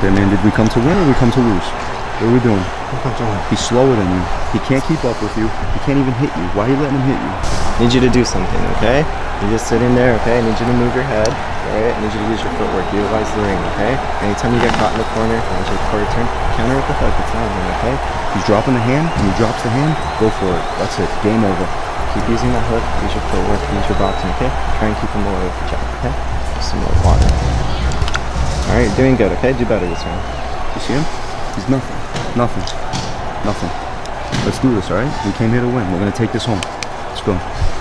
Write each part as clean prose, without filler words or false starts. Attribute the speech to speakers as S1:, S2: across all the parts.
S1: Okay, man, did we come to win or we come to lose? What are we doing? He's slower than you. He can't keep up with you. He can't even hit you. Why are you letting him hit you?
S2: I need you to do something, okay? You're just sitting there, okay? I need you to move your head, alright? I need you to use your footwork, utilize the ring, okay? Anytime you get caught in the corner, I need you to quarter turn, counter with the hook, it's not him, okay?
S1: He's dropping the hand, and he drops the hand, go for it. That's it. Game over.
S2: Keep using that hook, use your footwork, use your boxing, okay? Try and keep him away with the jab, okay? Just some more water. Alright, you're doing good, okay? Do better this round.
S1: You see him? He's nothing. Nothing. Nothing. Let's do this, alright? We came here to win. We're gonna take this home. Let's go.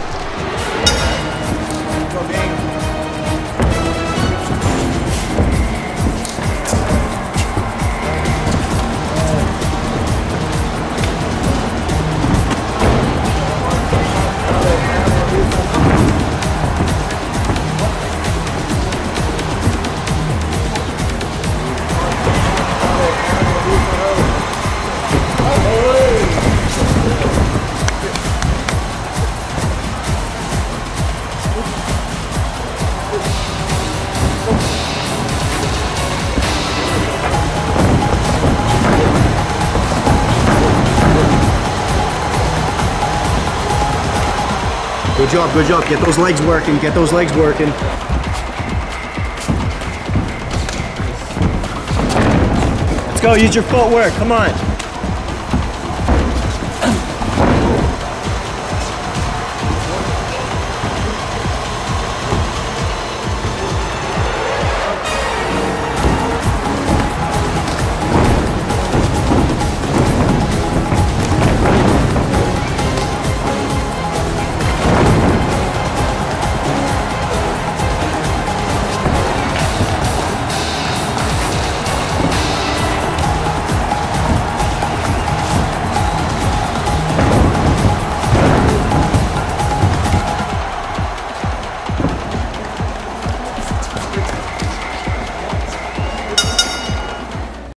S3: Good job, good job. Get those legs working, get those legs working.
S2: Let's go, use your footwork, come on.